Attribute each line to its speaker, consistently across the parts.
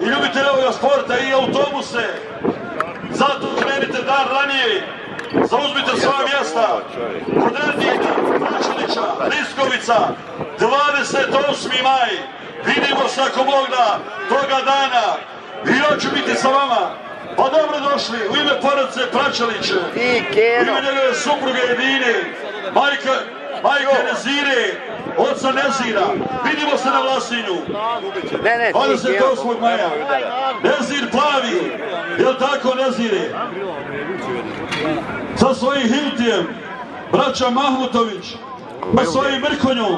Speaker 1: i ljubitelji ovoga sporta i autobuse. Zato krenite dan ranije, zauzmite svoja mjesta kod Rednika, Pračanića, Liskovica, 28. maj. Vidimo se ako Bog da toga dana i ja ću biti sa vama. Pa dobro došli u ime porodice Pračalić, u ime njegove supruge Edine, majke Nezire, oca Nezira. Vidimo se na Vlasinju 28. maja. Nezir plavi, jel tako Nezire? Sa svojim Hiltijem, braća Mahmutović, sa svojim Mrkonjom.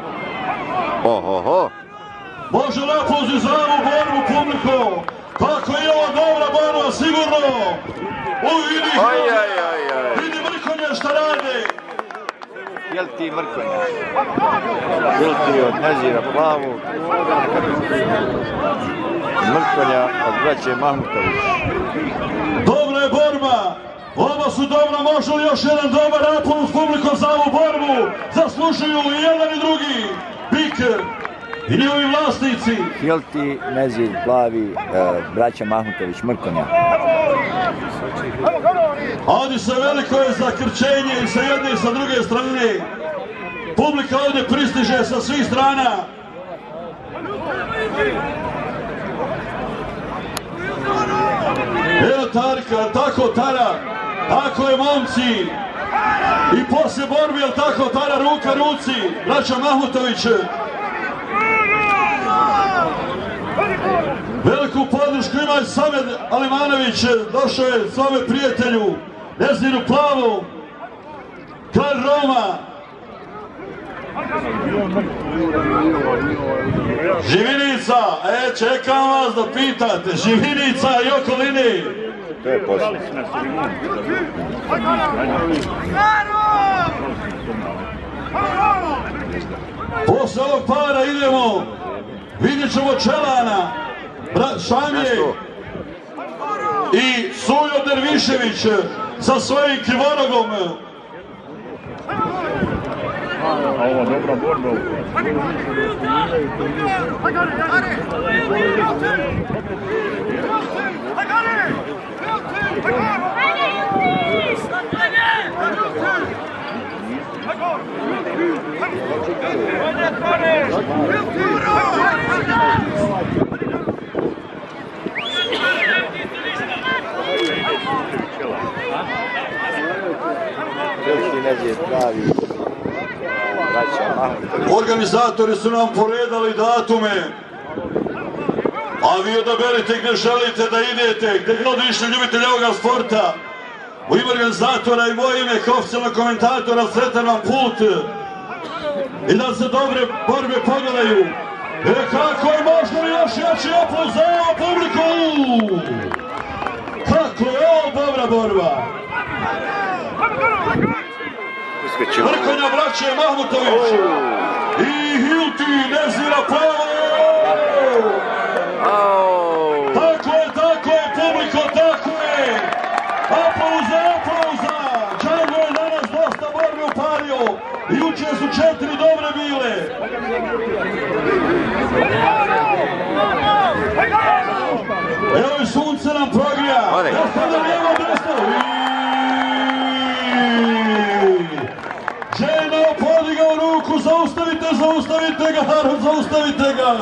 Speaker 1: Može napuzi za ovu borbu publiku. Kako je ovo dobra borba, sigurno. Vidi Mrkonje šta rade.
Speaker 2: Jel ti Mrkonja? Jel ti od Nezira plavu? Mrkonja od braće Mahmutović.
Speaker 1: Dobra je borba. Oba su dobra, može li još jedan dobar napon s publikom za ovu borbu? Zaslužuju i jedan i drugi. Biker i njihovi vlasnici.
Speaker 2: Hilti, Nezir, plavi, braća Mahmutović, Mrkonja.
Speaker 1: Ovdje se veliko je zakrčenje i sa jedne i sa druge strane. Publika ovdje pristiže sa svih strana. Evo Tarika, tako Tara, tako je momci. I poslije borbi, jel tako Tara, ruka ruci, braća Mahmutović. Veliku podršku ima i Samed Alimanović, došao je svome prijatelju, Neziru plavu, kralj Roma. Živinica, čekam vas da pitate, Živinica i okolini.
Speaker 2: To je posle.
Speaker 1: Posle ovog para idemo, vidjet ćemo Čelana, Šamije i Sujo Dervišević sa svojim Krivorogom.
Speaker 3: Ovo dobra borba.
Speaker 1: Organizatori su nam poredali datume, a vi odaberite gdje želite da idete, gdje god išli ljubitelji ovoga sporta. U ime organizatora i moje ime kao oficijalnog komentatora sretan vam put i da se dobre borbe pogledaju. Kako je možda li još jači aplauz za ovu publiku? Kako je ovo dobra borba? Mrkonja braće Mahmutović i Hilti Nezira plavo. Tako je publiko, tako je. Aplauza. Džango je danas dosta borbe upario. Juče su 4 dobre bile. Evo i sunce nam progrija. Jeste da lijevo desno. Ženo podigao ruku, zaustavite ga, narod, zaustavite ga.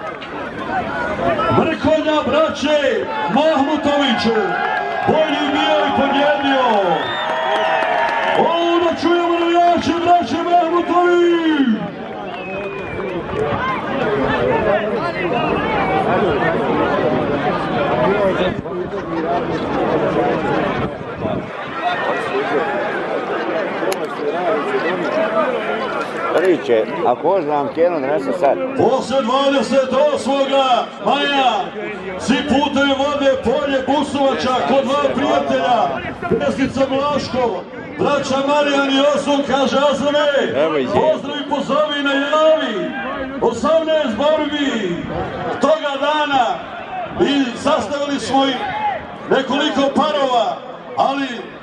Speaker 1: Mrkonja braće Mahmutović, bolji bio i pobjedio. Ovo da čujemo navijače braće Mahmutović.
Speaker 2: Riče, ako znam kjeno da nese sad.
Speaker 1: Poslije 28. maja svi putevi vode polje Busovača kod dva prijatelja, Pesnica Blaško, braća Marijan i Osun, kaže Azame, pozdrav i pozovi na javi, 18 borbi toga dana i sastavili smo i nekoliko parova, ali